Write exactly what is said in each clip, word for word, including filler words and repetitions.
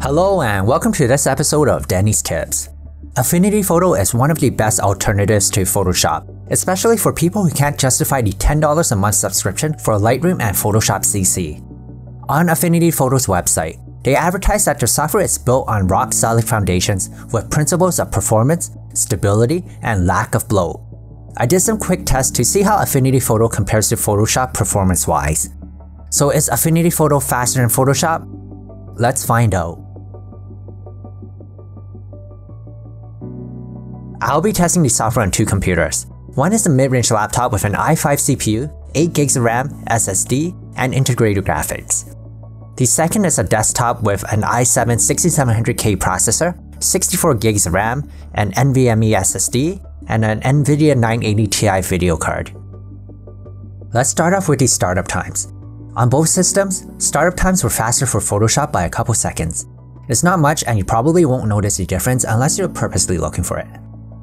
Hello and welcome to this episode of Denny's Tips. Affinity Photo is one of the best alternatives to Photoshop, especially for people who can't justify the ten dollars a month subscription for Lightroom and Photoshop C C. On Affinity Photo's website, they advertise that their software is built on rock-solid foundations with principles of performance, stability, and lack of bloat. I did some quick tests to see how Affinity Photo compares to Photoshop performance-wise. So is Affinity Photo faster than Photoshop? Let's find out. I'll be testing the software on two computers. One is a mid-range laptop with an i five C P U, eight gigs of RAM, S S D, and integrated graphics. The second is a desktop with an i seven sixty-seven hundred K processor, sixty-four gigs of RAM, an NVMe S S D, and an NVIDIA nine eighty Ti video card. Let's start off with the startup times. On both systems, startup times were faster for Photoshop by a couple seconds. It's not much and you probably won't notice the difference unless you're purposely looking for it.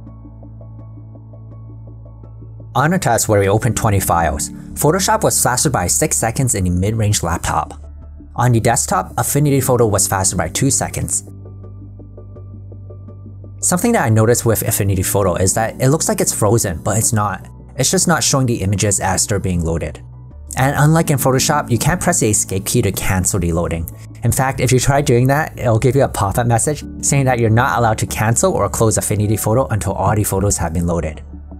On a test where we opened twenty files, Photoshop was faster by six seconds in the mid-range laptop. On the desktop, Affinity Photo was faster by two seconds. Something that I noticed with Affinity Photo is that it looks like it's frozen, but it's not. It's just not showing the images as they're being loaded. And unlike in Photoshop, you can't press the escape key to cancel the loading. In fact, if you try doing that, it'll give you a pop-up message saying that you're not allowed to cancel or close Affinity Photo until all the photos have been loaded.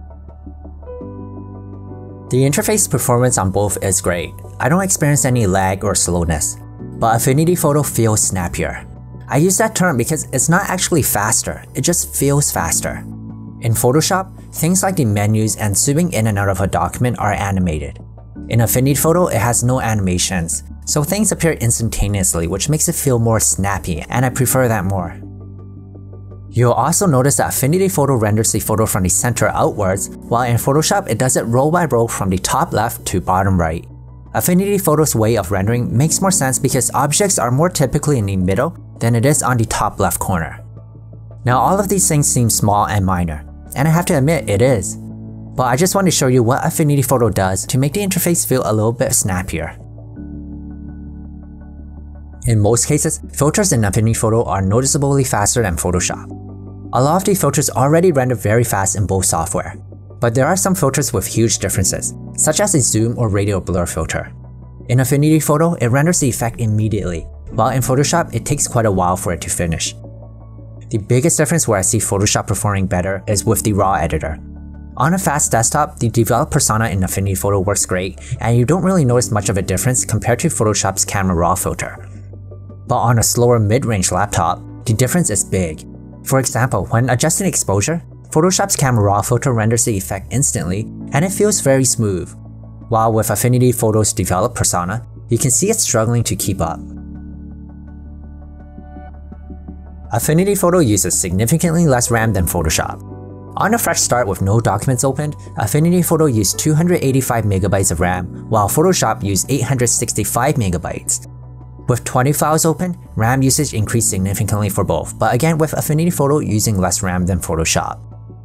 The interface performance on both is great. I don't experience any lag or slowness, but Affinity Photo feels snappier. I use that term because it's not actually faster, it just feels faster. In Photoshop, things like the menus and zooming in and out of a document are animated. In Affinity Photo, it has no animations, so things appear instantaneously, which makes it feel more snappy, and I prefer that more. You'll also notice that Affinity Photo renders the photo from the center outwards, while in Photoshop it does it row by row from the top left to bottom right. Affinity Photo's way of rendering makes more sense because objects are more typically in the middle than it is on the top left corner. Now all of these things seem small and minor, and I have to admit it is. But I just want to show you what Affinity Photo does to make the interface feel a little bit snappier. In most cases, filters in Affinity Photo are noticeably faster than Photoshop. A lot of the filters already render very fast in both software, but there are some filters with huge differences, such as the zoom or radial blur filter. In Affinity Photo, it renders the effect immediately, while in Photoshop, it takes quite a while for it to finish. The biggest difference where I see Photoshop performing better is with the RAW editor. On a fast desktop, the develop persona in Affinity Photo works great, and you don't really notice much of a difference compared to Photoshop's camera raw filter. But on a slower mid-range laptop, the difference is big. For example, when adjusting exposure, Photoshop's camera raw filter renders the effect instantly, and it feels very smooth. While with Affinity Photo's develop persona, you can see it's struggling to keep up. Affinity Photo uses significantly less RAM than Photoshop. On a fresh start with no documents opened, Affinity Photo used two hundred eighty-five megabytes of RAM, while Photoshop used eight hundred sixty-five megabytes. With twenty files open, RAM usage increased significantly for both, but again with Affinity Photo using less RAM than Photoshop.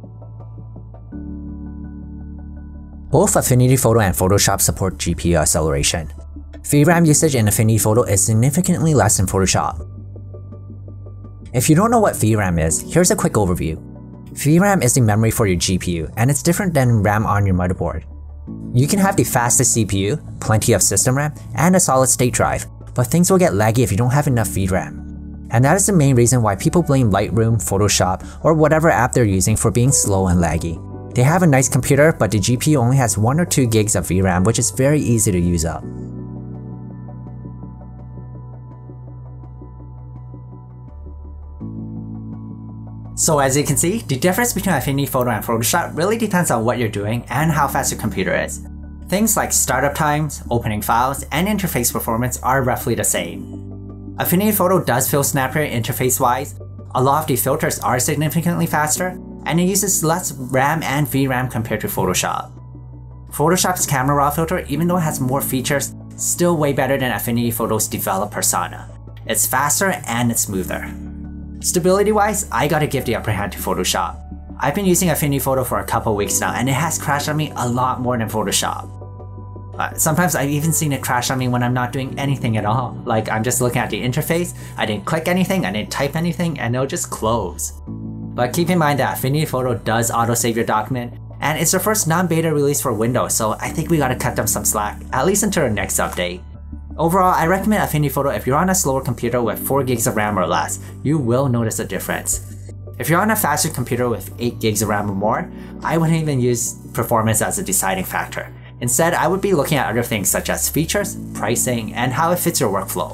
Both Affinity Photo and Photoshop support G P U acceleration. V RAM usage in Affinity Photo is significantly less than Photoshop. If you don't know what V RAM is, here's a quick overview. V RAM is the memory for your G P U, and it's different than RAM on your motherboard. You can have the fastest C P U, plenty of system RAM, and a solid-state drive, but things will get laggy if you don't have enough V RAM. And that is the main reason why people blame Lightroom, Photoshop, or whatever app they're using for being slow and laggy. They have a nice computer, but the G P U only has one or two gigs of V RAM, which is very easy to use up. So as you can see, the difference between Affinity Photo and Photoshop really depends on what you're doing and how fast your computer is. Things like startup times, opening files, and interface performance are roughly the same. Affinity Photo does feel snappier interface-wise, a lot of the filters are significantly faster, and it uses less RAM and V RAM compared to Photoshop. Photoshop's camera raw filter, even though it has more features, still way better than Affinity Photo's develop persona. It's faster and it's smoother. Stability-wise, I gotta give the upper hand to Photoshop. I've been using Affinity Photo for a couple weeks now and it has crashed on me a lot more than Photoshop. Uh, sometimes I've even seen it crash on me when I'm not doing anything at all. Like I'm just looking at the interface, I didn't click anything, I didn't type anything, and it'll just close. But keep in mind that Affinity Photo does autosave your document, and it's their first non-beta release for Windows, so I think we gotta cut them some slack, at least until the next update. Overall, I recommend Affinity Photo if you're on a slower computer with four gigs of RAM or less. You will notice a difference. If you're on a faster computer with eight gigs of RAM or more, I wouldn't even use performance as a deciding factor. Instead, I would be looking at other things such as features, pricing, and how it fits your workflow.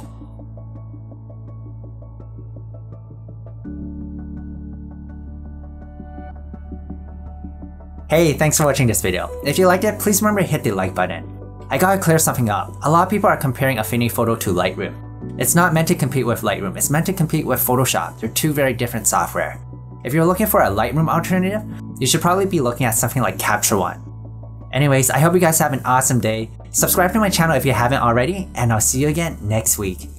Hey, thanks for watching this video. If you liked it, please remember to hit the like button. I gotta clear something up. A lot of people are comparing Affinity Photo to Lightroom. It's not meant to compete with Lightroom, it's meant to compete with Photoshop. They're two very different software. If you're looking for a Lightroom alternative, you should probably be looking at something like Capture One. Anyways, I hope you guys have an awesome day. Subscribe to my channel if you haven't already, and I'll see you again next week.